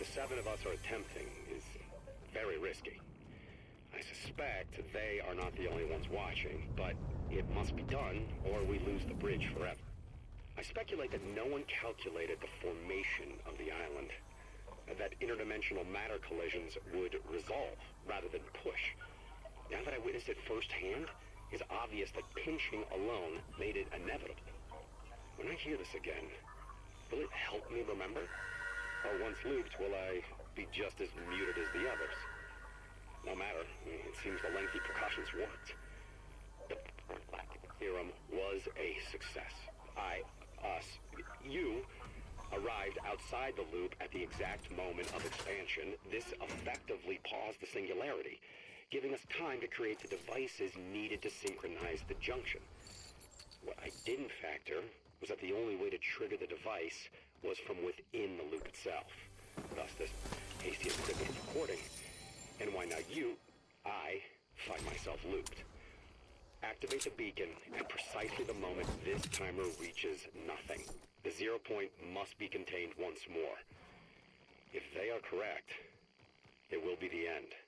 7 of us are attempting is very risky. I suspect they are not the only ones watching, but it must be done or we lose the bridge forever. I speculate that no one calculated the formation of the island, that interdimensional matter collisions would resolve rather than push. Now that I witnessed it firsthand, it's obvious that pinching alone made it inevitable. When I hear this again, will it help me remember? Or once looped, will I be just as muted as the others? No matter, it seems the lengthy precautions worked. The theorem was a success. You arrived outside the loop at the exact moment of expansion. This effectively paused the singularity, giving us time to create the devices needed to synchronize the junction. What I didn't factor was that the only way to trigger the device was from within the loop itself. Thus this hasty equipment of recording, and why now I find myself looped. Activate the beacon at precisely the moment this timer reaches nothing. The 0 point must be contained once more. If they are correct, it will be the end.